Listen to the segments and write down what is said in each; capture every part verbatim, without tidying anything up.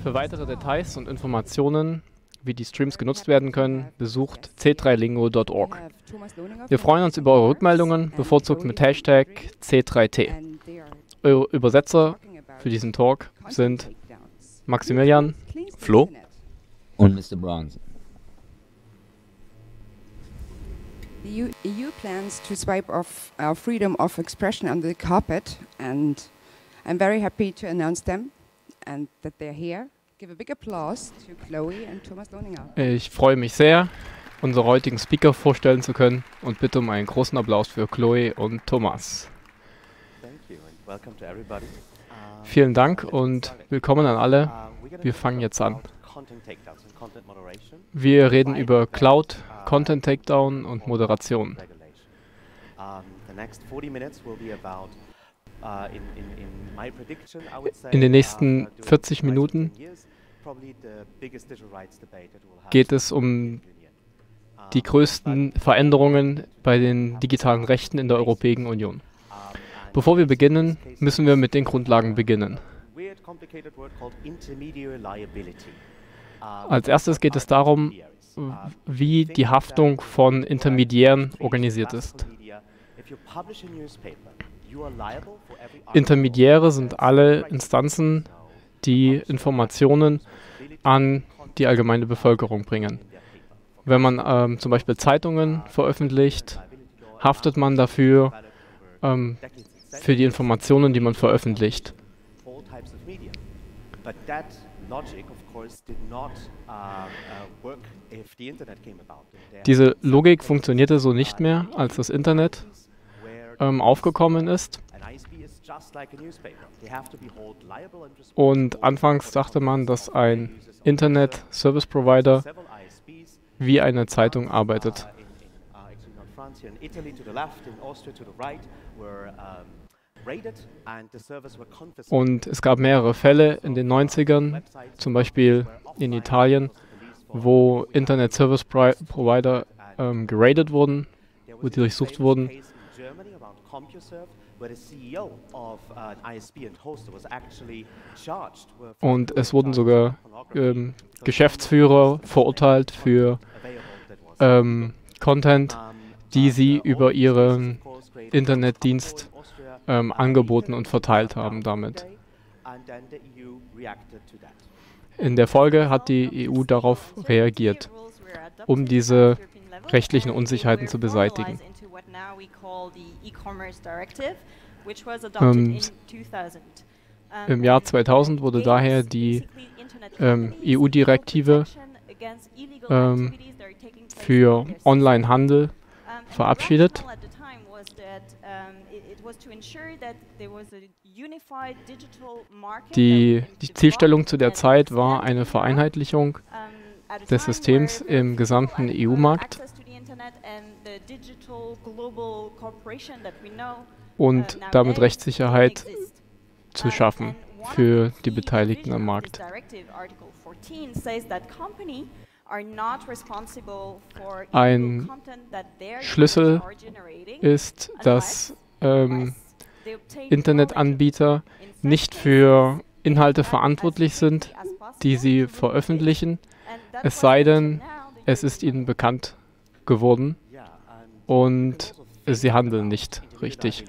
Für weitere Details und Informationen, wie die Streams genutzt werden können, besucht c drei lingo punkt org. Wir freuen uns über eure Rückmeldungen, bevorzugt mit Hashtag C drei T. Eure Übersetzer für diesen Talk sind Maximilian, Flo und Mister Bronze. The E U plans to swipe off our freedom of expression under the carpet, and I'm very happy to announce them and that they're here. Give a big applause to Chloe and Thomas Lohninger. Ich freue mich sehr, unsere heutigen Speaker vorstellen zu können und bitte um einen großen Applaus für Chloe und Thomas. Vielen Dank und willkommen an alle. Wir fangen jetzt an. Wir reden über Cloud, Content Takedown und Moderation. In den nächsten vierzig Minuten geht es um die größten Veränderungen bei den digitalen Rechten in der Europäischen Union. Bevor wir beginnen, müssen wir mit den Grundlagen beginnen. Als erstes geht es darum, wie die Haftung von Intermediären organisiert ist. Intermediäre sind alle Instanzen, die Informationen an die allgemeine Bevölkerung bringen. Wenn man ähm, zum Beispiel Zeitungen veröffentlicht, haftet man dafür ähm, für die Informationen, die man veröffentlicht. Diese Logik funktionierte so nicht mehr, als das Internet ähm, aufgekommen ist. Und anfangs dachte man, dass ein Internet-Service-Provider wie eine Zeitung arbeitet. Und es gab mehrere Fälle in den neunzigern, zum Beispiel in Italien, wo Internet-Service-Provider ähm, geradet wurden, wo die durchsucht wurden. Und es wurden sogar ähm, Geschäftsführer verurteilt für ähm, Content, die sie über ihren Internetdienst ähm, angeboten und verteilt haben damit. In der Folge hat die E U darauf reagiert, um diese rechtlichen Unsicherheiten zu beseitigen. Ähm, Im Jahr zweitausend wurde daher die ähm, E U-Direktive ähm, für Online-Handel verabschiedet. Die, die Zielstellung zu der Zeit war eine Vereinheitlichung des Systems im gesamten E U-Markt und damit Rechtssicherheit zu schaffen für die Beteiligten am Markt. Ein Schlüssel ist, dass ähm, Internetanbieter nicht für Inhalte verantwortlich sind, die sie veröffentlichen, es sei denn, es ist ihnen bekannt geworden und sie handeln nicht richtig.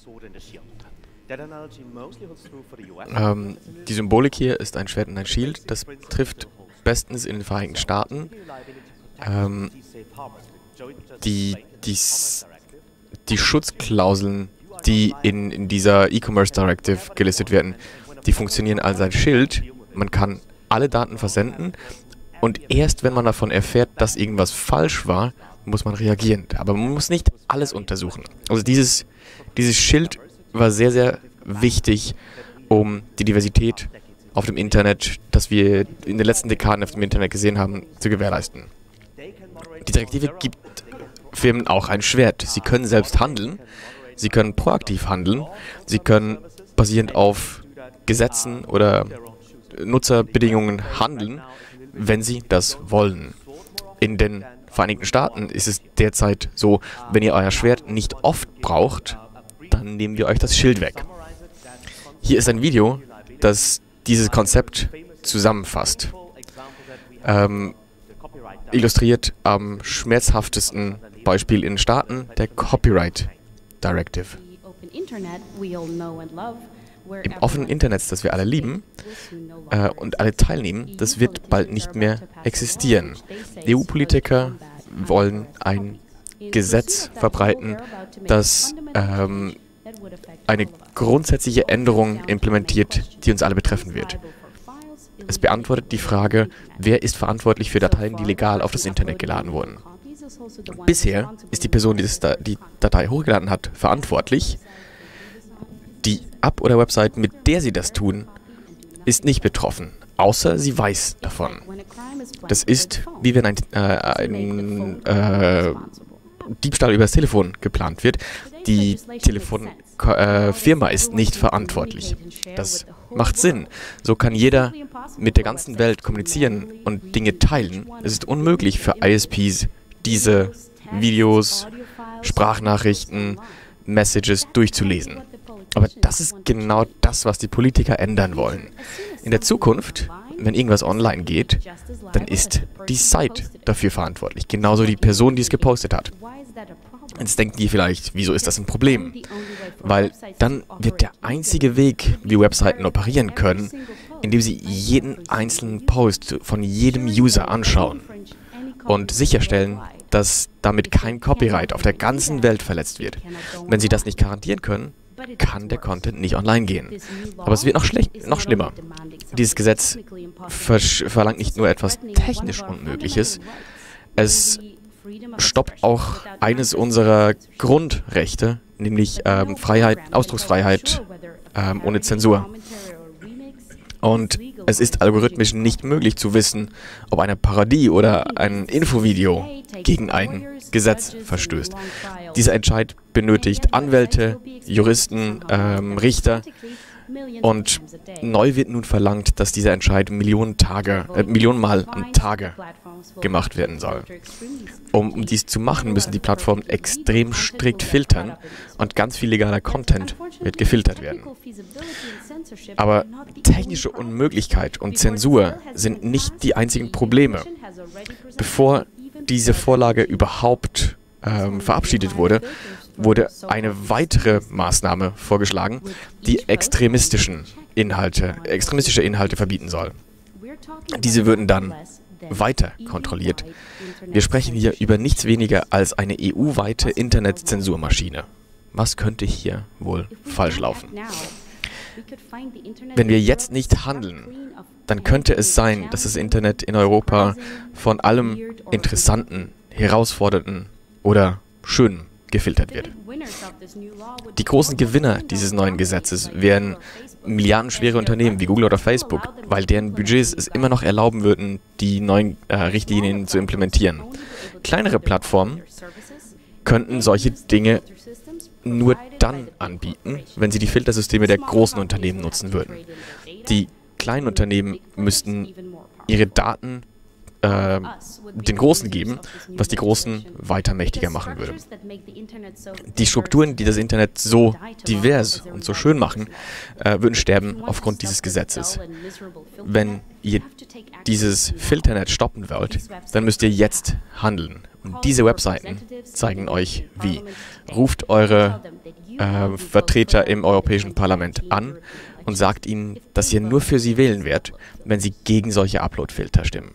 Ähm, die Symbolik hier ist ein Schwert und ein Schild. Das trifft bestens in den Vereinigten Staaten. Ähm, die, die, die Schutzklauseln, die in, in dieser E-Commerce Directive gelistet werden, die funktionieren als ein Schild. Man kann alle Daten versenden und erst wenn man davon erfährt, dass irgendwas falsch war, muss man reagieren. Aber man muss nicht alles untersuchen. Also dieses, dieses Schild war sehr, sehr wichtig, um die Diversität auf dem Internet, das wir in den letzten Dekaden auf dem Internet gesehen haben, zu gewährleisten. Die Direktive gibt Firmen auch ein Schwert. Sie können selbst handeln, sie können proaktiv handeln, sie können basierend auf Gesetzen oder Nutzerbedingungen handeln, wenn sie das wollen. In den Vereinigten Staaten ist es derzeit so, wenn ihr euer Schwert nicht oft braucht, dann nehmen wir euch das Schild weg. Hier ist ein Video, das dieses Konzept zusammenfasst. Ähm, illustriert am schmerzhaftesten Beispiel in den Staaten der Copyright Directive. Im offenen Internet, das wir alle lieben äh, und alle teilnehmen, das wird bald nicht mehr existieren. E U-Politiker wollen ein Gesetz verbreiten, das ähm, eine grundsätzliche Änderung implementiert, die uns alle betreffen wird. Es beantwortet die Frage, wer ist verantwortlich für Dateien, die legal auf das Internet geladen wurden. Bisher ist die Person, die das, die Datei hochgeladen hat, verantwortlich. Die App oder Website, mit der sie das tun, ist nicht betroffen, außer sie weiß davon. Das ist, wie wenn ein, äh, ein äh, Diebstahl übers Telefon geplant wird. Die Telefonfirma äh, ist nicht verantwortlich. Das macht Sinn. So kann jeder mit der ganzen Welt kommunizieren und Dinge teilen. Es ist unmöglich für I S Ps, diese Videos, Sprachnachrichten, Messages durchzulesen. Aber das ist genau das, was die Politiker ändern wollen. In der Zukunft, wenn irgendwas online geht, dann ist die Site dafür verantwortlich. Genauso die Person, die es gepostet hat. Jetzt denken die vielleicht, wieso ist das ein Problem? Weil dann wird der einzige Weg, wie Webseiten operieren können, indem sie jeden einzelnen Post von jedem User anschauen und sicherstellen, dass damit kein Copyright auf der ganzen Welt verletzt wird. Wenn sie das nicht garantieren können, kann der Content nicht online gehen. Aber es wird noch, noch schlimmer. Dieses Gesetz verlangt nicht nur etwas technisch Unmögliches, es stoppt auch eines unserer Grundrechte, nämlich ähm, Freiheit, Ausdrucksfreiheit ähm, ohne Zensur. Und es ist algorithmisch nicht möglich zu wissen, ob eine Parodie oder ein Infovideo gegen ein Gesetz verstößt. Dieser Entscheid benötigt Anwälte, Juristen, ähm, Richter. Und neu wird nun verlangt, dass dieser Entscheid Millionen Tage, äh, Millionenmal am Tage gemacht werden soll. Um, um dies zu machen, müssen die Plattformen extrem strikt filtern und ganz viel legaler Content wird gefiltert werden. Aber technische Unmöglichkeit und Zensur sind nicht die einzigen Probleme. Bevor diese Vorlage überhaupt ähm, verabschiedet wurde, wurde eine weitere Maßnahme vorgeschlagen, die extremistischen Inhalte, extremistische Inhalte verbieten soll. Diese würden dann weiter kontrolliert. Wir sprechen hier über nichts weniger als eine E U-weite Internetzensurmaschine. Was könnte hier wohl falsch laufen? Wenn wir jetzt nicht handeln, dann könnte es sein, dass das Internet in Europa von allem Interessanten, Herausfordernden oder Schönen gefiltert wird. Die großen Gewinner dieses neuen Gesetzes wären milliardenschwere Unternehmen wie Google oder Facebook, weil deren Budgets es immer noch erlauben würden, die neuen äh, Richtlinien zu implementieren. Kleinere Plattformen könnten solche Dinge nur dann anbieten, wenn sie die Filtersysteme der großen Unternehmen nutzen würden. Die kleinen Unternehmen müssten ihre Daten äh, den Großen geben, was die Großen weiter mächtiger machen würde. Die Strukturen, die das Internet so divers und so schön machen, äh, würden sterben aufgrund dieses Gesetzes. Wenn ihr dieses Filternet stoppen wollt, dann müsst ihr jetzt handeln. Und diese Webseiten zeigen euch wie. Ruft eure äh, Vertreter im Europäischen Parlament an und sagt ihnen, dass ihr nur für sie wählen werdet, wenn sie gegen solche Upload-Filter stimmen.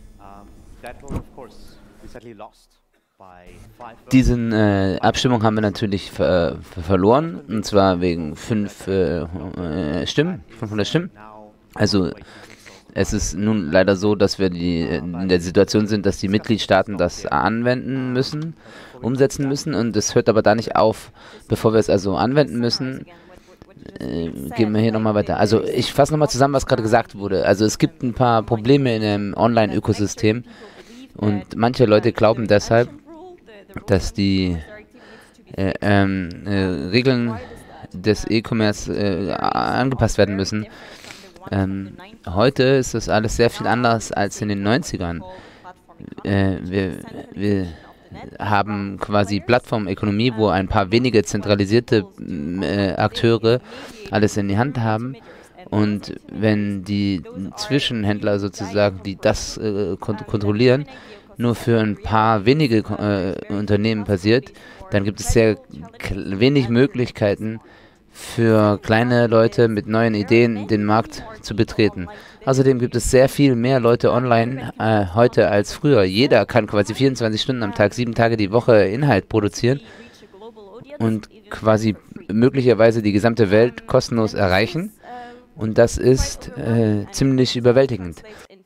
Diese äh, Abstimmung haben wir natürlich ver ver verloren, und zwar wegen fünf äh, äh, Stimmen, fünfhundert Stimmen. Also es ist nun leider so, dass wir die, in der Situation sind, dass die Mitgliedstaaten das anwenden müssen, umsetzen müssen, und es hört aber da nicht auf. Bevor wir es also anwenden müssen, äh, gehen wir hier nochmal weiter. Also ich fasse nochmal zusammen, was gerade gesagt wurde. Also es gibt ein paar Probleme in dem Online-Ökosystem, und manche Leute glauben deshalb, dass die äh, ähm, äh, Regeln des E-Commerce äh, angepasst werden müssen. Ähm, heute ist das alles sehr viel anders als in den neunzigern. Äh, wir, wir haben quasi Plattformökonomie, wo ein paar wenige zentralisierte äh, Akteure alles in die Hand haben, Und wenn die Zwischenhändler sozusagen, die das äh, kont kontrollieren, nur für ein paar wenige äh, Unternehmen passiert, dann gibt es sehr wenig Möglichkeiten für kleine Leute mit neuen Ideen den Markt zu betreten. Außerdem gibt es sehr viel mehr Leute online äh, heute als früher. Jeder kann quasi vierundzwanzig Stunden am Tag, sieben Tage die Woche Inhalt produzieren und quasi möglicherweise die gesamte Welt kostenlos erreichen. Und das ist äh, ziemlich überwältigend.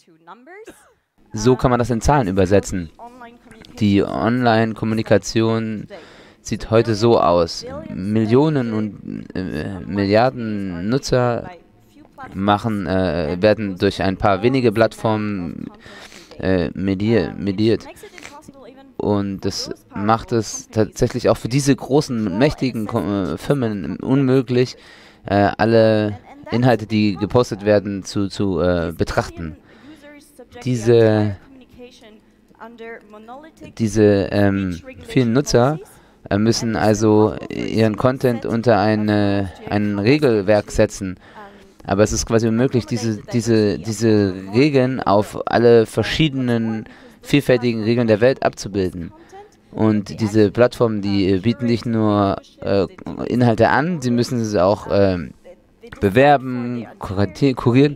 So kann man das in Zahlen übersetzen. Die Online-Kommunikation sieht heute so aus. Millionen und äh, Milliarden Nutzer machen, äh, werden durch ein paar wenige Plattformen äh, medier mediert. Und das macht es tatsächlich auch für diese großen, mächtigen äh, Firmen unmöglich, äh, alle Inhalte, die gepostet werden, zu, zu äh, betrachten. Diese, diese ähm, vielen Nutzer äh, müssen also ihren Content unter eine, ein Regelwerk setzen. Aber es ist quasi unmöglich, diese, diese, diese Regeln auf alle verschiedenen, vielfältigen Regeln der Welt abzubilden. Und diese Plattformen, die bieten nicht nur äh, Inhalte an, sie müssen es auch äh, bewerben, kurieren.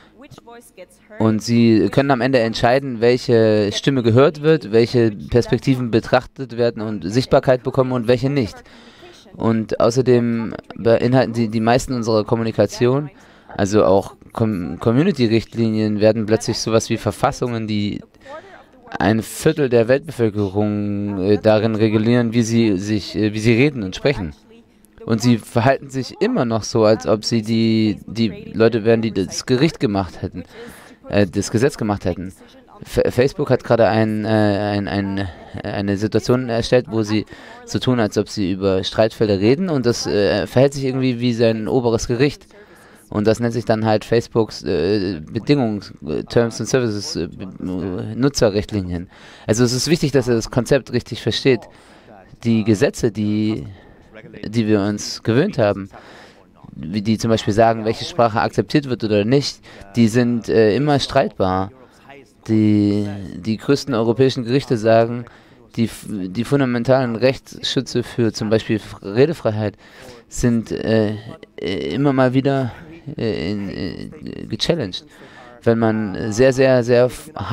Und sie können am Ende entscheiden, welche Stimme gehört wird, welche Perspektiven betrachtet werden und Sichtbarkeit bekommen und welche nicht. Und außerdem beinhalten sie die meisten unserer Kommunikation, also auch Com- Community-Richtlinien werden plötzlich sowas wie Verfassungen, die ein Viertel der Weltbevölkerung äh, darin regulieren, wie sie sich, äh, wie sie reden und sprechen. Und sie verhalten sich immer noch so, als ob sie die, die Leute wären, die das Gericht gemacht hätten, äh, das Gesetz gemacht hätten. F Facebook hat gerade ein, äh, ein, ein, eine Situation erstellt, wo sie so tun, als ob sie über Streitfälle reden und das äh, verhält sich irgendwie wie sein oberes Gericht. Und das nennt sich dann halt Facebooks äh, Bedingungen, äh, Terms and Services, äh, Nutzerrichtlinien. Also es ist wichtig, dass er das Konzept richtig versteht. Die Gesetze, die, die wir uns gewöhnt haben, wie die zum Beispiel sagen, welche Sprache akzeptiert wird oder nicht, die sind äh, immer streitbar. Die, die größten europäischen Gerichte sagen, die, die fundamentalen Rechtsschütze für zum Beispiel Redefreiheit sind äh, immer mal wieder äh, in, äh, gechallenged. Wenn man sehr, sehr, sehr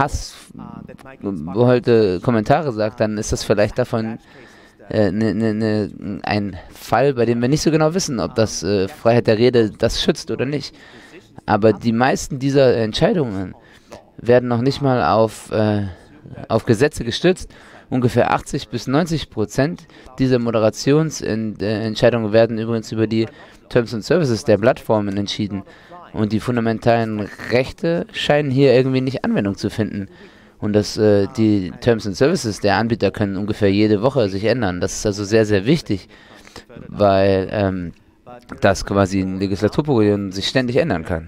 hassbeholte Kommentare sagt, dann ist das vielleicht davon äh, ne, ne, ne, ein Fall, bei dem wir nicht so genau wissen, ob das äh, Freiheit der Rede das schützt oder nicht. Aber die meisten dieser Entscheidungen werden noch nicht mal auf, äh, auf Gesetze gestützt. Ungefähr achtzig bis neunzig Prozent dieser Moderationsentscheidungen werden übrigens über die Terms and Services der Plattformen entschieden. Und die fundamentalen Rechte scheinen hier irgendwie nicht Anwendung zu finden. Und das, äh, die Terms and Services der Anbieter können ungefähr jede Woche sich ändern. Das ist also sehr, sehr wichtig, weil ähm, das quasi ein Legislaturprogramm sich ständig ändern kann.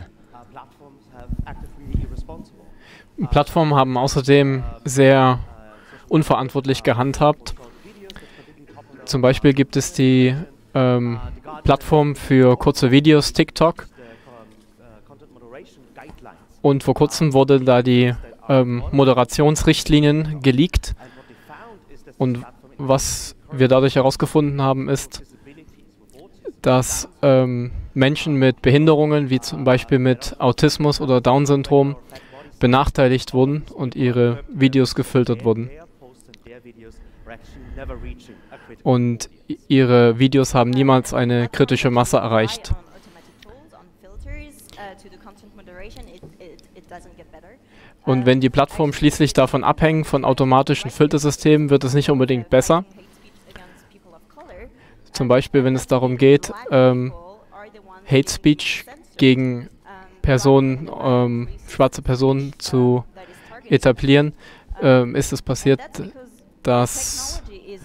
Plattformen haben außerdem sehr unverantwortlich gehandhabt. Zum Beispiel gibt es die ähm, Plattform für kurze Videos, TikTok. Und vor kurzem wurden da die ähm, Moderationsrichtlinien geleakt. Und was wir dadurch herausgefunden haben, ist, dass ähm, Menschen mit Behinderungen, wie zum Beispiel mit Autismus oder Down-Syndrom, benachteiligt wurden und ihre Videos gefiltert wurden. Und ihre Videos haben niemals eine kritische Masse erreicht. Und wenn die Plattformen schließlich davon abhängen, von automatischen Filtersystemen, wird es nicht unbedingt besser. Zum Beispiel, wenn es darum geht, ähm, Hate Speech gegen Personen, ähm, schwarze Personen zu etablieren, ähm, ist es passiert, dass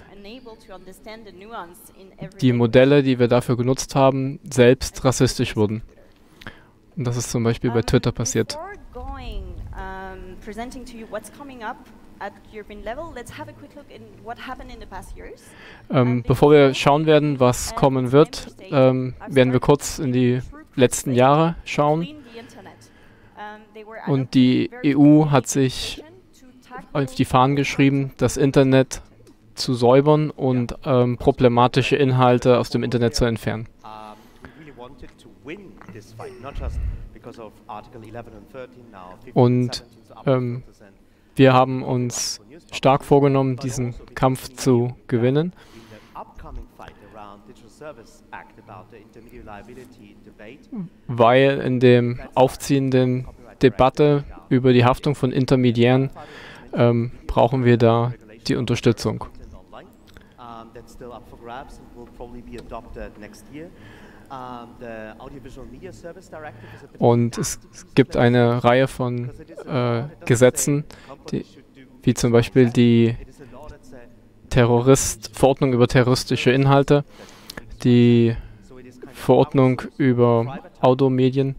die Modelle, die wir dafür genutzt haben, selbst rassistisch wurden. Und das ist zum Beispiel bei Twitter passiert. Ähm, bevor wir schauen werden, was kommen wird, ähm, werden wir kurz in die letzten Jahre schauen. Und die E U hat sich auf die Fahnen geschrieben, das Internet zu säubern und ähm, problematische Inhalte aus dem Internet zu entfernen. Und ähm, wir haben uns stark vorgenommen, diesen Kampf zu gewinnen, weil in dem aufziehenden Debatte über die Haftung von Intermediären ähm, brauchen wir da die Unterstützung. Und es gibt eine Reihe von äh, Gesetzen, die, wie zum Beispiel die Terrorist Verordnung über terroristische Inhalte, die Verordnung über Audiomedien.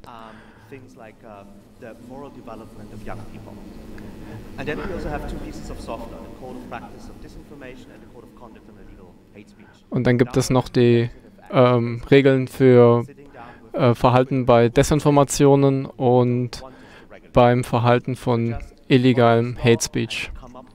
Und dann gibt es noch die ähm, Regeln für äh, Verhalten bei Desinformationen und beim Verhalten von illegalem Hate Speech.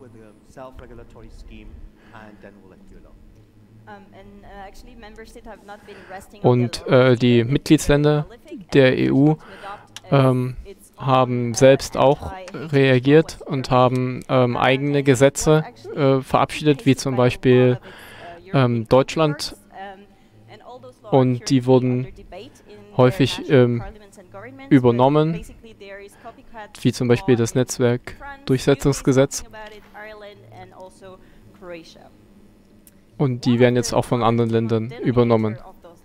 Und äh, die Mitgliedsländer der E U ähm, haben selbst auch reagiert und haben ähm, eigene Gesetze äh, verabschiedet, wie zum Beispiel ähm, Deutschland. Und die wurden häufig ähm, übernommen, wie zum Beispiel das Netzwerkdurchsetzungsgesetz. Und die werden jetzt auch von anderen Ländern übernommen.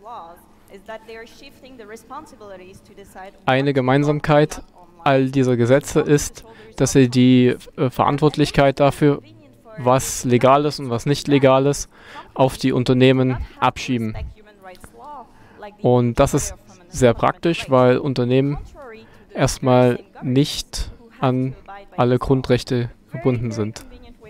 Eine Gemeinsamkeit all dieser Gesetze ist, dass sie die äh, Verantwortlichkeit dafür, was legal ist und was nicht legal ist, auf die Unternehmen abschieben. Und das ist sehr praktisch, weil Unternehmen erstmal nicht an alle Grundrechte gebunden sind.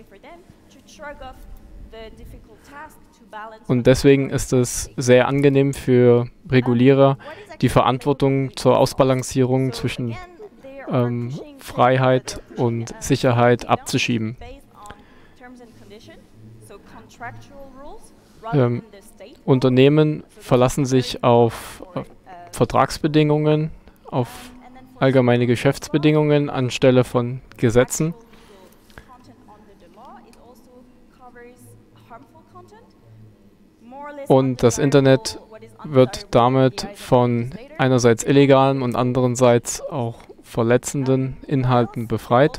Und deswegen ist es sehr angenehm für Regulierer, die Verantwortung zur Ausbalancierung zwischen ähm, Freiheit und Sicherheit abzuschieben. Ähm, Unternehmen verlassen sich auf äh, Vertragsbedingungen, auf allgemeine Geschäftsbedingungen anstelle von Gesetzen. Und das Internet wird damit von einerseits illegalen und andererseits auch verletzenden Inhalten befreit.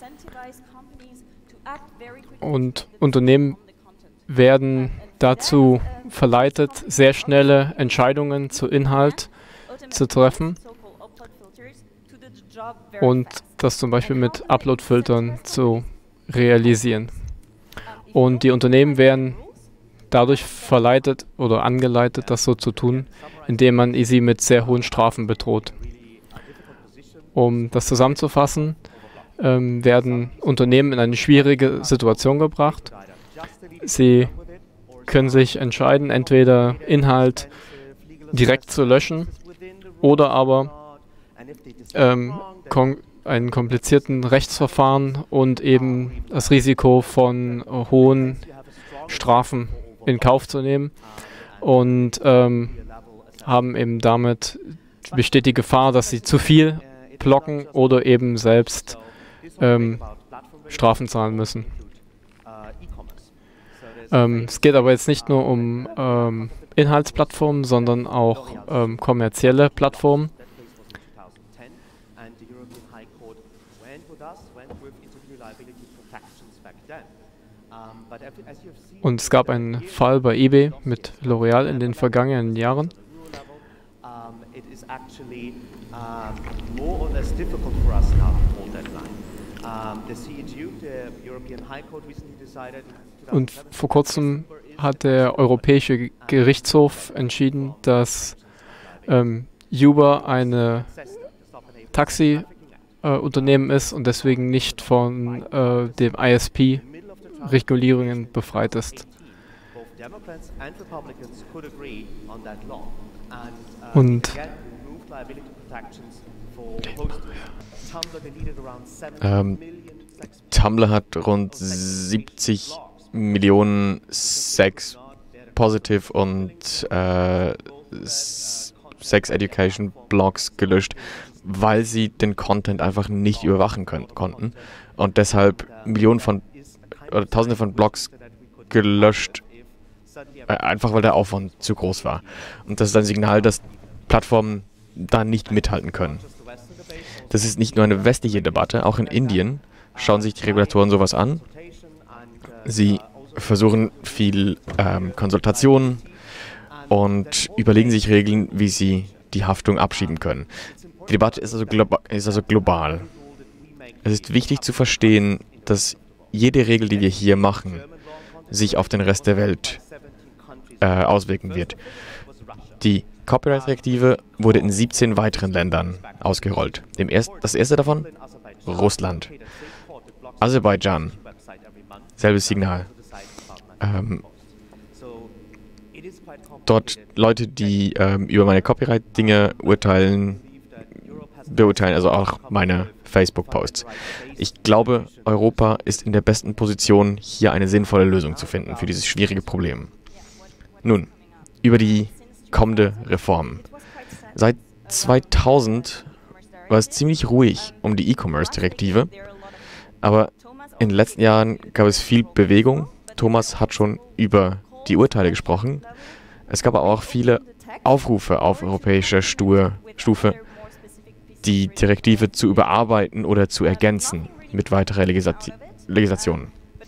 Und Unternehmen werden dazu verleitet, sehr schnelle Entscheidungen zu Inhalt zu treffen und das zum Beispiel mit Upload-Filtern zu realisieren. Und die Unternehmen werden dadurch verleitet oder angeleitet, das so zu tun, indem man sie mit sehr hohen Strafen bedroht. Um das zusammenzufassen, ähm, werden Unternehmen in eine schwierige Situation gebracht. Sie können sich entscheiden, entweder Inhalt direkt zu löschen oder aber ähm, kom einen komplizierten Rechtsverfahren und eben das Risiko von äh, hohen Strafen in Kauf zu nehmen und ähm, haben eben damit, besteht die Gefahr, dass sie zu viel blocken oder eben selbst ähm, Strafen zahlen müssen. Ähm, es geht aber jetzt nicht nur um ähm, Inhaltsplattformen, sondern auch ähm, kommerzielle Plattformen. Und es gab einen Fall bei eBay mit L'Oreal in den vergangenen Jahren. Und vor kurzem hat der Europäische Gerichtshof entschieden, dass ähm, Uber eine Taxi-Unternehmen äh, ist und deswegen nicht von äh, dem I S P-Regulierungen befreit ist. Und Ähm, Tumblr hat rund siebzig Millionen Sex Positive und äh, Sex Education Blogs gelöscht, weil sie den Content einfach nicht überwachen können, konnten und deshalb Millionen von oder Tausende von Blogs gelöscht, äh, einfach weil der Aufwand zu groß war. Und das ist ein Signal, dass Plattformen da nicht mithalten können. Das ist nicht nur eine westliche Debatte, auch in Indien schauen sich die Regulatoren sowas an. Sie versuchen viel ähm, Konsultationen und überlegen sich Regeln, wie sie die Haftung abschieben können. Die Debatte ist also, globa ist also global. Es ist wichtig zu verstehen, dass jede Regel, die wir hier machen, sich auf den Rest der Welt äh, auswirken wird. Die Copyright-Direktive wurde in siebzehn weiteren Ländern ausgerollt. Im erst, das erste davon? Russland. Aserbaidschan. Selbes Signal. Ähm, dort Leute, die ähm, über meine Copyright-Dinge urteilen, beurteilen, also auch meine Facebook-Posts. Ich glaube, Europa ist in der besten Position, hier eine sinnvolle Lösung zu finden für dieses schwierige Problem. Nun, über die kommende Reform. Seit zweitausend war es ziemlich ruhig um die E-Commerce-Direktive, aber in den letzten Jahren gab es viel Bewegung. Thomas hat schon über die Urteile gesprochen. Es gab aber auch viele Aufrufe auf europäischer Stufe, die Direktive zu überarbeiten oder zu ergänzen mit weiterer Legislat Legislation.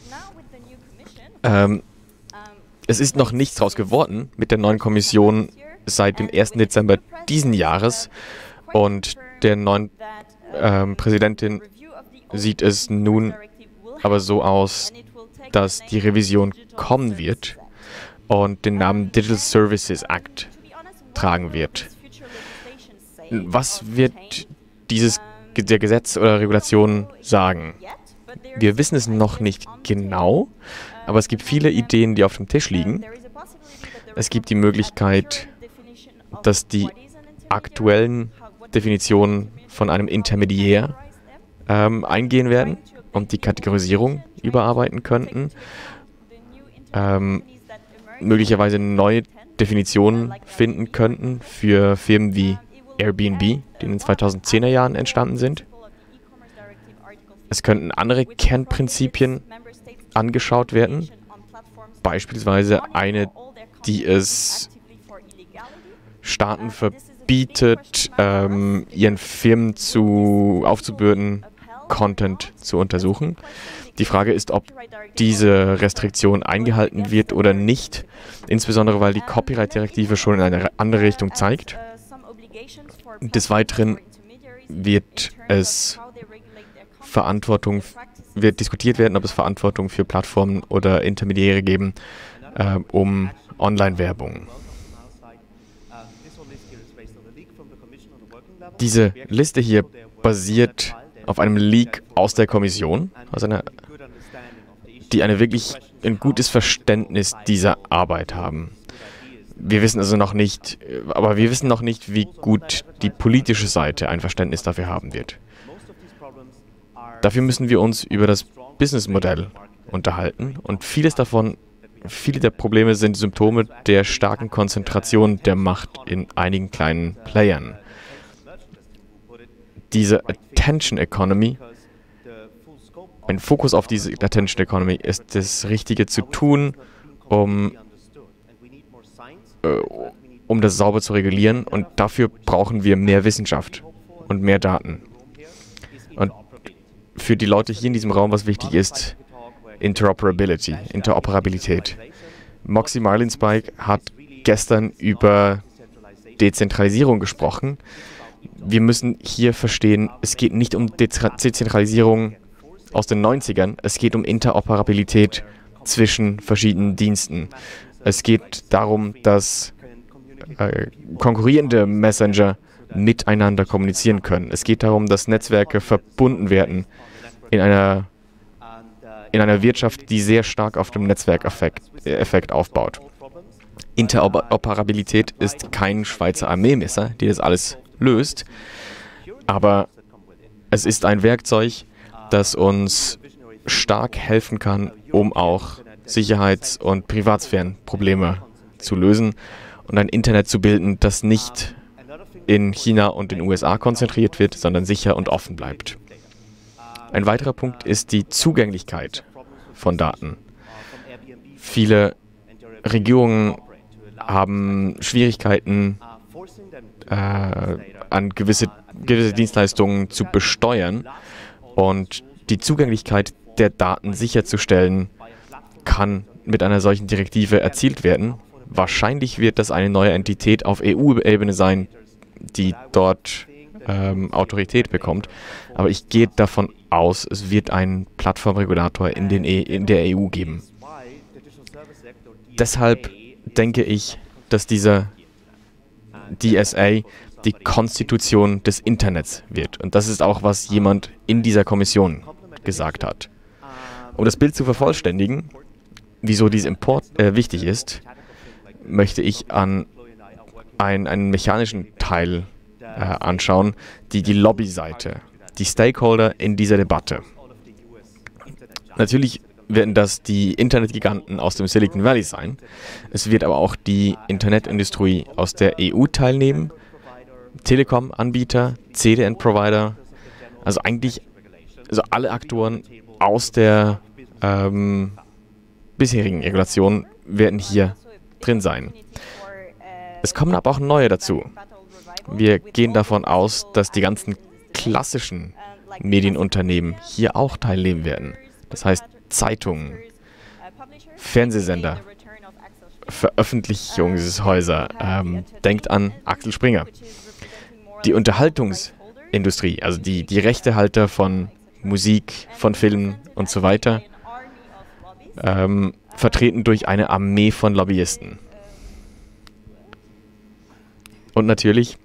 Ähm, es ist noch nichts draus geworden mit der neuen Kommission seit dem ersten Dezember diesen Jahres und der neuen ähm, Präsidentin sieht es nun aber so aus, dass die Revision kommen wird und den Namen Digital Services Act tragen wird. Was wird dieses der Gesetz oder Regulation sagen? Wir wissen es noch nicht genau, aber es gibt viele Ideen, die auf dem Tisch liegen. Es gibt die Möglichkeit, dass die aktuellen Definitionen von einem Intermediär ähm, eingehen werden und die Kategorisierung überarbeiten könnten. Ähm, möglicherweise neue Definitionen finden könnten für Firmen wie Airbnb, die in den zweitausendzehner Jahren entstanden sind. Es könnten andere Kernprinzipien angeschaut werden, beispielsweise eine, die es Staaten verbietet, ähm, ihren Firmen zu aufzubürden, Content zu untersuchen. Die Frage ist, ob diese Restriktion eingehalten wird oder nicht, insbesondere weil die Copyright-Direktive schon in eine andere Richtung zeigt. Des Weiteren wird es Verantwortung, wird diskutiert werden, ob es Verantwortung für Plattformen oder Intermediäre geben, äh, um Online-Werbung. Diese Liste hier basiert auf einem Leak aus der Kommission, aus einer, die eine wirklich ein gutes Verständnis dieser Arbeit haben. Wir wissen also noch nicht, aber wir wissen noch nicht, wie gut die politische Seite ein Verständnis dafür haben wird. Dafür müssen wir uns über das Businessmodell unterhalten und vieles davon, viele der Probleme sind Symptome der starken Konzentration der Macht in einigen kleinen Playern. Diese Attention Economy, ein Fokus auf diese Attention Economy ist das Richtige zu tun, um, äh, um das sauber zu regulieren, und dafür brauchen wir mehr Wissenschaft und mehr Daten. Und für die Leute hier in diesem Raum, was wichtig ist, Interoperability, Interoperabilität. Moxie Marlinspike hat gestern über Dezentralisierung gesprochen. Wir müssen hier verstehen, es geht nicht um Dezentralisierung aus den neunzigern, es geht um Interoperabilität zwischen verschiedenen Diensten. Es geht darum, dass äh, konkurrierende Messenger miteinander kommunizieren können. Es geht darum, dass Netzwerke verbunden werden in einer, in einer Wirtschaft, die sehr stark auf dem Netzwerkeffekt Effekt aufbaut. Interoperabilität ist kein Schweizer Armeemesser, die das alles löst, aber es ist ein Werkzeug, das uns stark helfen kann, um auch Sicherheits- und Privatsphärenprobleme zu lösen und ein Internet zu bilden, das nicht in China und den U S A konzentriert wird, sondern sicher und offen bleibt. Ein weiterer Punkt ist die Zugänglichkeit von Daten. Viele Regierungen haben Schwierigkeiten, äh, an gewisse, gewisse Dienstleistungen zu besteuern, und die Zugänglichkeit der Daten sicherzustellen kann mit einer solchen Direktive erzielt werden. Wahrscheinlich wird das eine neue Entität auf E U-Ebene sein, die dort ähm, Autorität bekommt. Aber ich gehe davon aus, es wird einen Plattformregulator in, den e in der E U geben. Deshalb denke ich, dass dieser D S A die Konstitution des Internets wird. Und das ist auch, was jemand in dieser Kommission gesagt hat. Um das Bild zu vervollständigen, wieso dieser Import äh, wichtig ist, möchte ich an ein, einen mechanischen Teil äh, anschauen, die, die Lobbyseite, die Stakeholder in dieser Debatte. Natürlich werden das die Internetgiganten aus dem Silicon Valley sein. Es wird aber auch die Internetindustrie aus der E U teilnehmen, Telekom-Anbieter, C D N-Provider, also eigentlich also alle Aktoren aus der ähm, bisherigen Regulation werden hier drin sein. Es kommen aber auch neue dazu. Wir gehen davon aus, dass die ganzen klassischen Medienunternehmen hier auch teilnehmen werden. Das heißt Zeitungen, Fernsehsender, Veröffentlichungshäuser. Ähm, denkt an Axel Springer. Die Unterhaltungsindustrie, also die, die Rechtehalter von Musik, von Filmen und so weiter, ähm, vertreten durch eine Armee von Lobbyisten. Und natürlich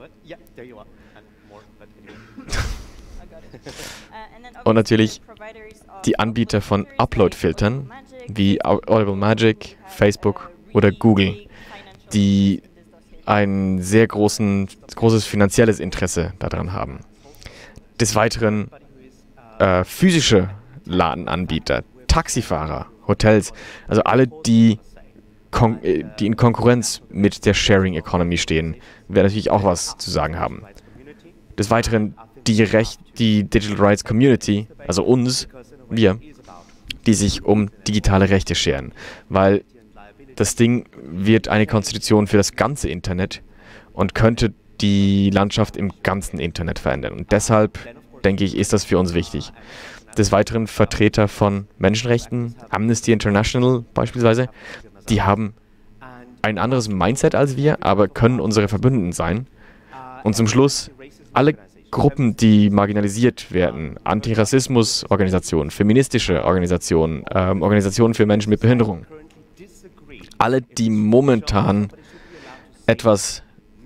und natürlich die Anbieter von Upload-Filtern wie Audible Magic, Facebook oder Google, die ein sehr großen, großes finanzielles Interesse daran haben. Des Weiteren äh, physische Ladenanbieter, Taxifahrer, Hotels, also alle, die, kon die in Konkurrenz mit der Sharing Economy stehen, werden natürlich auch was zu sagen haben. Des Weiteren die, Recht die Digital Rights Community, also uns, wir, die sich um digitale Rechte scheren, weil das Ding wird eine Konstitution für das ganze Internet und könnte die Landschaft im ganzen Internet verändern. Und deshalb, denke ich, ist das für uns wichtig. Des Weiteren Vertreter von Menschenrechten, Amnesty International beispielsweise, die haben ein anderes Mindset als wir, aber können unsere Verbündeten sein. Und zum Schluss alle Gruppen, die marginalisiert werden, Antirassismus-Organisationen, feministische Organisationen, ähm, Organisationen für Menschen mit Behinderung, alle, die momentan etwas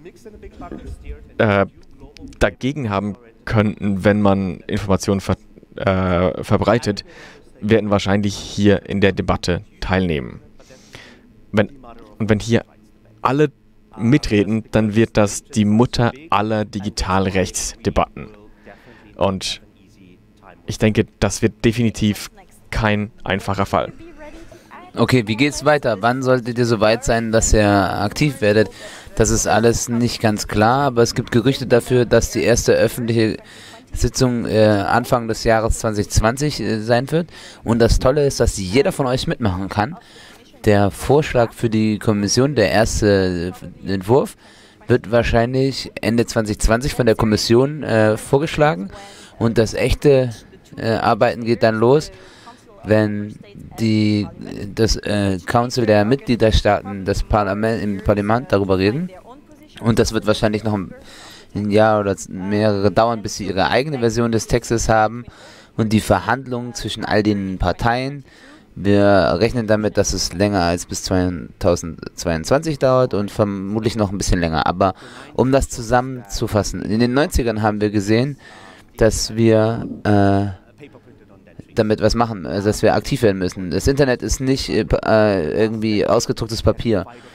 äh, dagegen haben könnten, wenn man Informationen ver äh, verbreitet, werden wahrscheinlich hier in der Debatte teilnehmen. Wenn, und wenn hier alle mitreden, dann wird das die Mutter aller Digitalrechtsdebatten. Und ich denke, das wird definitiv kein einfacher Fall. Okay, wie geht's weiter? Wann solltet ihr so weit sein, dass ihr aktiv werdet? Das ist alles nicht ganz klar, aber es gibt Gerüchte dafür, dass die erste öffentliche Sitzung äh, Anfang des Jahres zwanzig zwanzig äh, sein wird. Und das Tolle ist, dass jeder von euch mitmachen kann. Der Vorschlag für die Kommission, der erste äh, Entwurf, wird wahrscheinlich Ende zwanzig zwanzig von der Kommission äh, vorgeschlagen. Und das echte äh, Arbeiten geht dann los, wenn die, das äh, Council der Mitgliederstaaten, das Parlament, im Parlament darüber reden. Und das wird wahrscheinlich noch ein, ein Jahr oder mehrere dauern, bis sie ihre eigene Version des Textes haben. Und die Verhandlungen zwischen all den Parteien, wir rechnen damit, dass es länger als bis zweitausendzweiundzwanzig dauert und vermutlich noch ein bisschen länger. Aber um das zusammenzufassen, in den neunzigern haben wir gesehen, dass wir äh, damit was machen, also dass wir aktiv werden müssen. Das Internet ist nicht äh, irgendwie ausgedrucktes Papier.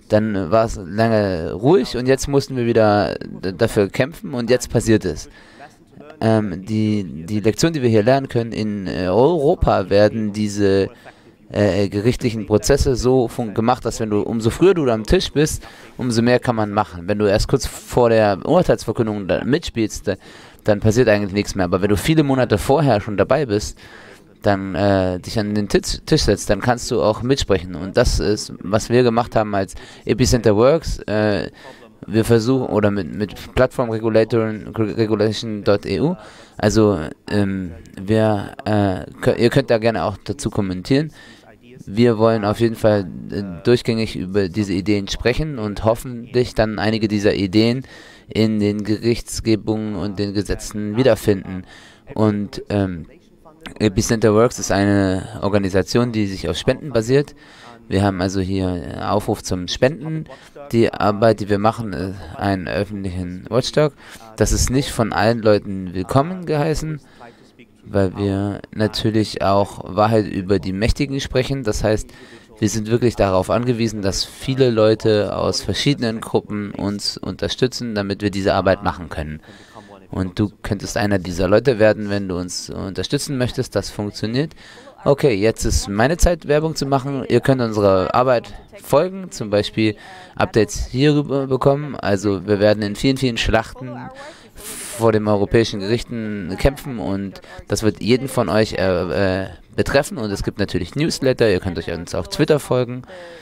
dann war es lange ruhig und jetzt mussten wir wieder dafür kämpfen und jetzt passiert es. Ähm, die, die Lektion, die wir hier lernen können, in Europa werden diese äh, gerichtlichen Prozesse so gemacht, dass wenn du, umso früher du am Tisch bist, umso mehr kann man machen. Wenn du erst kurz vor der Urteilsverkündung mitspielst, dann passiert eigentlich nichts mehr. Aber wenn du viele Monate vorher schon dabei bist, dann äh, dich an den Tisch, Tisch setzt, dann kannst du auch mitsprechen. Und das ist, was wir gemacht haben als Epicenter Works. Äh, wir versuchen, oder mit, mit Plattform Regulation Punkt E U, also ähm, wir, äh, könnt, ihr könnt da gerne auch dazu kommentieren. Wir wollen auf jeden Fall äh, durchgängig über diese Ideen sprechen und hoffentlich dann einige dieser Ideen in den Gerichtsgebungen und den Gesetzen wiederfinden. Und ähm, Epicenter Works ist eine Organisation, die sich auf Spenden basiert. Wir haben also hier einen Aufruf zum Spenden. Die Arbeit, die wir machen, ist einen öffentlichen Watchdog. Das ist nicht von allen Leuten willkommen geheißen, weil wir natürlich auch Wahrheit über die Mächtigen sprechen. Das heißt, wir sind wirklich darauf angewiesen, dass viele Leute aus verschiedenen Gruppen uns unterstützen, damit wir diese Arbeit machen können. Und du könntest einer dieser Leute werden, wenn du uns unterstützen möchtest. Das funktioniert. Okay, jetzt ist meine Zeit, Werbung zu machen. Ihr könnt unserer Arbeit folgen, zum Beispiel Updates hierüber bekommen. Also wir werden in vielen, vielen Schlachten vor den europäischen Gerichten kämpfen und das wird jeden von euch äh, äh, betreffen. Und es gibt natürlich Newsletter, ihr könnt euch uns auf Twitter folgen.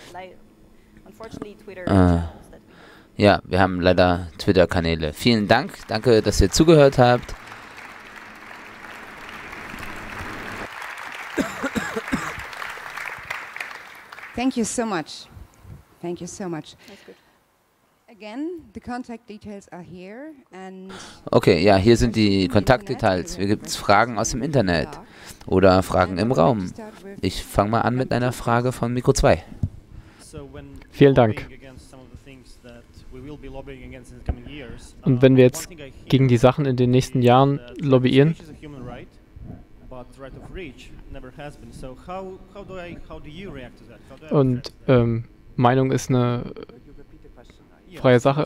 Äh, ja, wir haben leider Twitter-Kanäle. Vielen Dank, danke, dass ihr zugehört habt. Thank you so much. Thank you so much. Again, the contact details are here and okay, ja, hier sind die Kontaktdetails. Hier gibt es Fragen aus dem Internet oder Fragen im Raum. Ich fange mal an mit einer Frage von Mikro zwei. Vielen Dank. Und wenn wir jetzt gegen die Sachen in den nächsten Jahren lobbyieren, und ähm, Meinung ist eine freie Sache.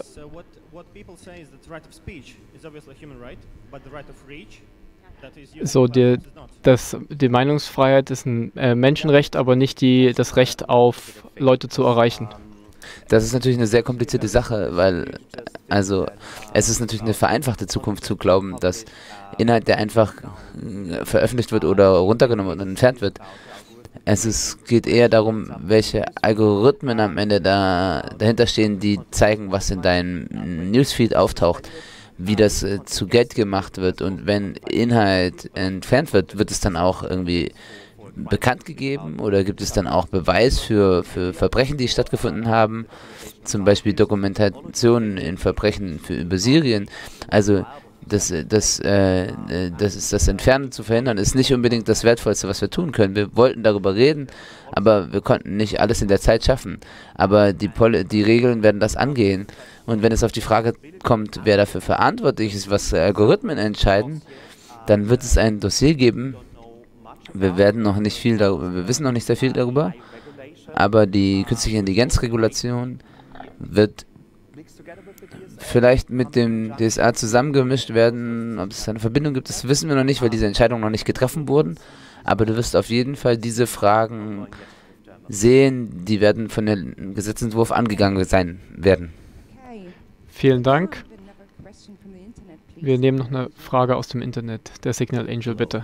So, die, das, die Meinungsfreiheit ist ein äh, Menschenrecht, aber nicht die, das Recht auf Leute zu erreichen. Das ist natürlich eine sehr komplizierte Sache, weil also es ist natürlich eine vereinfachte Zukunft zu glauben, dass Inhalt, der einfach äh, veröffentlicht wird oder runtergenommen und entfernt wird. Es ist, geht eher darum, welche Algorithmen am Ende da, dahinter stehen, die zeigen, was in deinem Newsfeed auftaucht, wie das äh, zu Geld gemacht wird. Und wenn Inhalt entfernt wird, wird es dann auch irgendwie bekannt gegeben oder gibt es dann auch Beweis für, für Verbrechen, die stattgefunden haben, zum Beispiel Dokumentationen in Verbrechen für, über Syrien. Also das, das, äh, das ist das Entfernen zu verhindern, ist nicht unbedingt das Wertvollste, was wir tun können. Wir wollten darüber reden, aber wir konnten nicht alles in der Zeit schaffen. Aber die, Pol die Regeln werden das angehen. Und wenn es auf die Frage kommt, wer dafür verantwortlich ist, was Algorithmen entscheiden, dann wird es ein Dossier geben. Wir werden noch nicht viel darüber, wir wissen noch nicht sehr viel darüber, aber die künstliche Intelligenzregulation wird vielleicht mit dem D S A zusammengemischt werden. Ob es eine Verbindung gibt, das wissen wir noch nicht, weil diese Entscheidungen noch nicht getroffen wurden. Aber du wirst auf jeden Fall diese Fragen sehen, die werden von dem Gesetzentwurf angegangen sein werden. Vielen Dank. Wir nehmen noch eine Frage aus dem Internet. Der Signal Angel, bitte.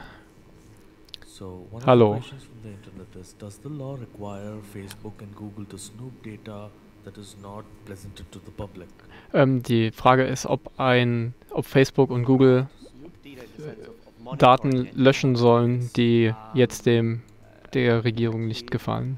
Hallo. Ähm, die Frage ist, ob ein, ob Facebook und Google äh, Daten löschen sollen, die jetzt dem der Regierung nicht gefallen.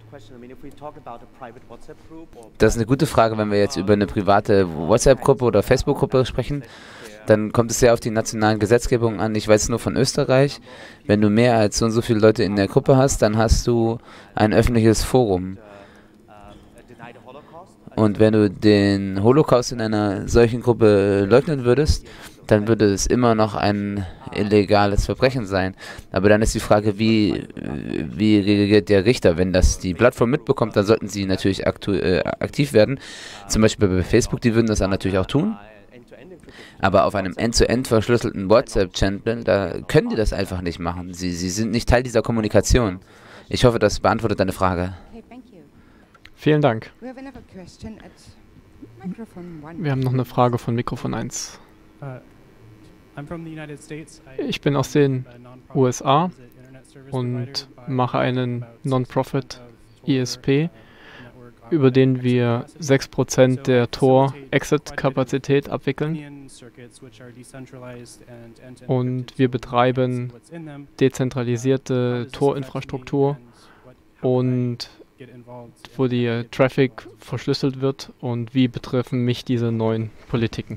Das ist eine gute Frage, wenn wir jetzt über eine private WhatsApp-Gruppe oder Facebook-Gruppe sprechen. Dann kommt es sehr auf die nationalen Gesetzgebungen an. Ich weiß nur von Österreich, wenn du mehr als so und so viele Leute in der Gruppe hast, dann hast du ein öffentliches Forum. Und wenn du den Holocaust in einer solchen Gruppe leugnen würdest, dann würde es immer noch ein illegales Verbrechen sein. Aber dann ist die Frage, wie, wie reagiert der Richter? Wenn das die Plattform mitbekommt, dann sollten sie natürlich aktu äh, aktiv werden. Zum Beispiel bei Facebook, die würden das dann natürlich auch tun. Aber auf einem end-zu-end verschlüsselten WhatsApp-Channel, da können die das einfach nicht machen. Sie, sie sind nicht Teil dieser Kommunikation. Ich hoffe, das beantwortet deine Frage. Vielen Dank. We have another question at microphone one. Wir haben noch eine Frage von Mikrofon eins. Uh, I'm from the United States. I Ich bin aus den a non-profit U S A as an internet service und provider by mache einen about Non-Profit six percent of I S P, Tor, uh, network über den exit wir capacity. sechs Prozent So der I facilitate quite a bit of Tor-Exit-Kapazität abwickeln Opinion circuits, which are decentralized and end-to-end und encrypted, wir so betreiben we can see what's in them. dezentralisierte How does this affect Tor-Infrastruktur me and what- how can I und get involved wo in die that? Traffic verschlüsselt wird und wie betreffen mich diese neuen Politiken.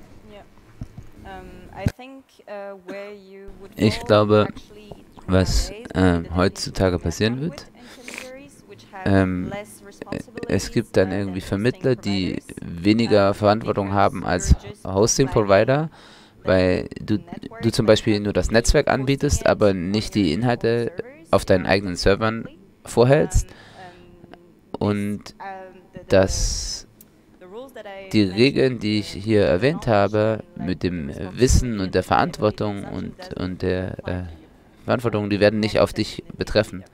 Ich glaube, was ähm, heutzutage passieren wird, ähm, äh, es gibt dann irgendwie Vermittler, die weniger Verantwortung haben als Hosting-Provider, weil du, du zum Beispiel nur das Netzwerk anbietest, aber nicht die Inhalte auf deinen eigenen Servern vorhältst. Und dass die Regeln, die ich hier erwähnt habe, mit dem Wissen und der Verantwortung und, und der äh, Verantwortung, die werden nicht auf dich betreffen.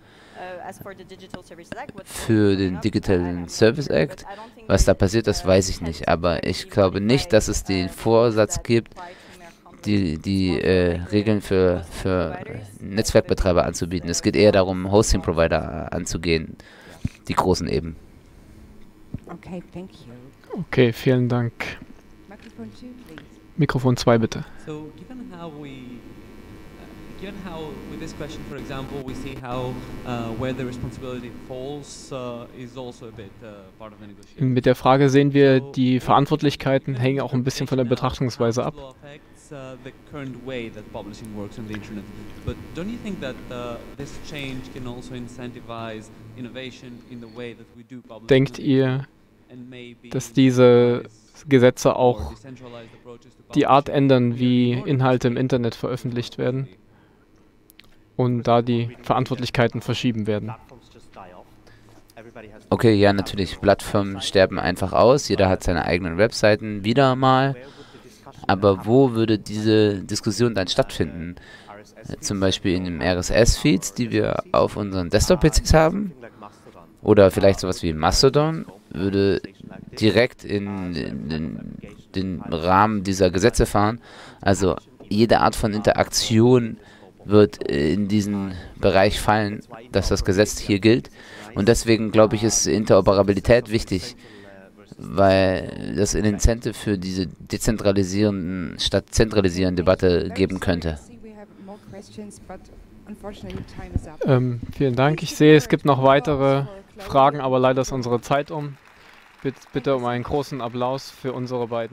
Für den Digital Service Act, was da passiert, das weiß ich nicht. Aber ich glaube nicht, dass es den Vorsatz gibt, die, die äh, Regeln für, für Netzwerkbetreiber anzubieten. Es geht eher darum, Hosting-Provider anzugehen, die großen eben. Okay, thank you. Okay, vielen Dank. Microphone two, please. Mikrofon zwei bitte. So, given how we, uh, given how with this question, for example, we see how uh, where the responsibility falls uh, is also a bit uh, part of the negotiation. Mit der Frage sehen wir, die Verantwortlichkeiten hängen auch ein bisschen von der Betrachtungsweise ab. Uh, the current way that publishing works on the internet, but don't you think that uh, this change can also incentivize innovation in the way that we do publishing? Denkt ihr, And maybe dass diese incentivize Gesetze more auch decentralized approaches to die Art publishing ändern, wie in order Inhalte to im Internet veröffentlicht werden und da die Verantwortlichkeiten verschieben werden? Okay, ja, natürlich, Plattformen sterben einfach aus, jeder hat seine eigenen Webseiten, wieder mal. Aber wo würde diese Diskussion dann stattfinden? Zum Beispiel in den R S S-Feeds, die wir auf unseren Desktop-P Cs haben? Oder vielleicht sowas wie Mastodon würde direkt in, in, in den Rahmen dieser Gesetze fahren. Also jede Art von Interaktion wird in diesen Bereich fallen, dass das Gesetz hier gilt. Und deswegen glaube ich, ist Interoperabilität wichtig, weil das ein Incentive für diese dezentralisierenden statt zentralisierenden Debatte geben könnte. Ähm, vielen Dank. Ich sehe, es gibt noch weitere Fragen, aber leider ist unsere Zeit um. Bitte, bitte um einen großen Applaus für unsere beiden.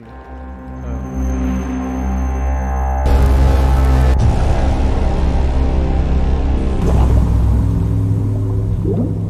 Äh